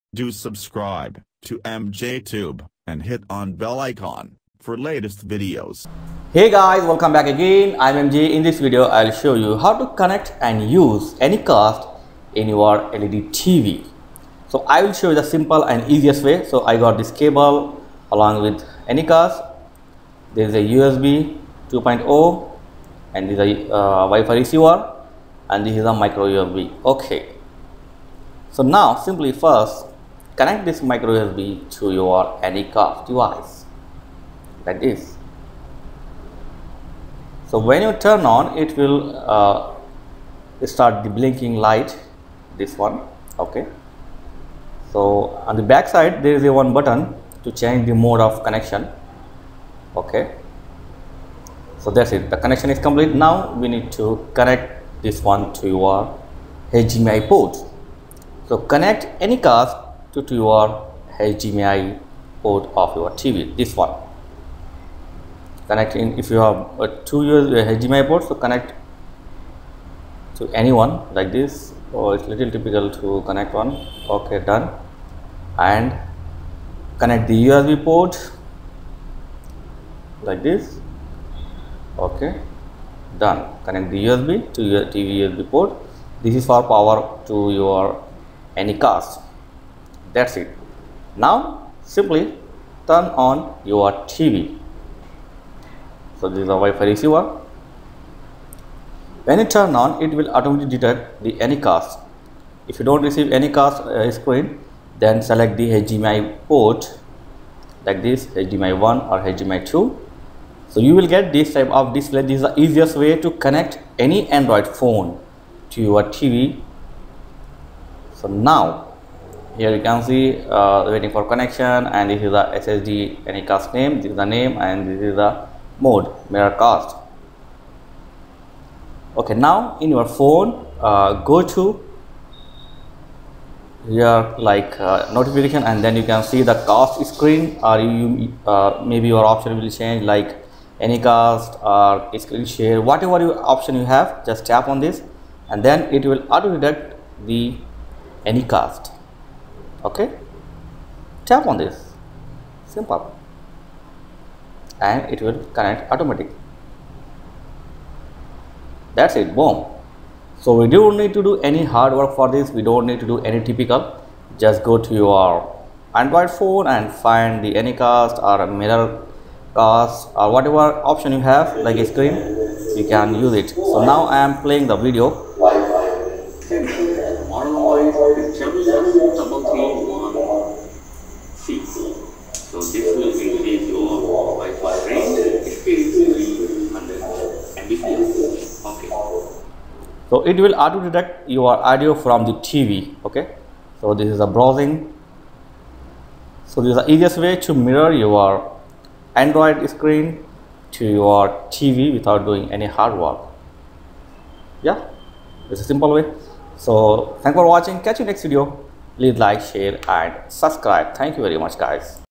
Do subscribe to MJTube and hit on bell icon for latest videos. Hey guys, welcome back again. I'm MJ. In this video, I'll show you how to connect and use Anycast in your LED TV. So I will show you the simple and easiest way. So I got this cable along with Anycast. There is a USB 2.0 and this is a Wi-Fi receiver, and this is a micro USB. Okay. So now simply first connect this micro USB to your Anycast device like this. So when you turn on, it will start the blinking light, this one. Okay. So on the back side there is a one button to change the mode of connection. Okay. So that's it, the connection is complete. Now we need to connect this one to your HDMI port. So connect Anycast to your HDMI port of your TV, this one. Connect in, if you have two HDMI ports, so connect to anyone like this. Oh, it's little typical to connect one. Okay, done. And connect the USB port like this. Okay, done. Connect the USB to your TV USB port. This is for power to your Anycast. That's it. Now simply turn on your TV. So this is a Wi-Fi receiver. When you turn on, it will automatically detect the Anycast. If you don't receive Anycast screen, then select the HDMI port like this, HDMI 1 or HDMI 2. So you will get this type of display. This is the easiest way to connect any Android phone to your TV. So now here you can see waiting for connection, and this is the SSD Anycast name, this is the name, and this is the mode Miracast. Okay, now in your phone go to here like notification, and then you can see the cast screen, or you maybe your option will change like Anycast or screen share, whatever your option you have. Just tap on this and then it will auto detect the Anycast. Okay, tap on this, simple, and it will connect automatically. That's it, boom. So we don't need to do any hard work for this. We don't need to do any typical. Just go to your Android phone and find the Anycast or Miracast or whatever option you have like a screen, you can use it. So now I am playing the video. So this will increase your Wi-Fi range, speed 300 Mbps. Okay. So it will auto detect your audio from the TV. Okay. So this is a browsing. So this is the easiest way to mirror your Android screen to your TV without doing any hard work. Yeah, it's a simple way. So thanks for watching. Catch you next video. Please like, share and subscribe. Thank you very much guys.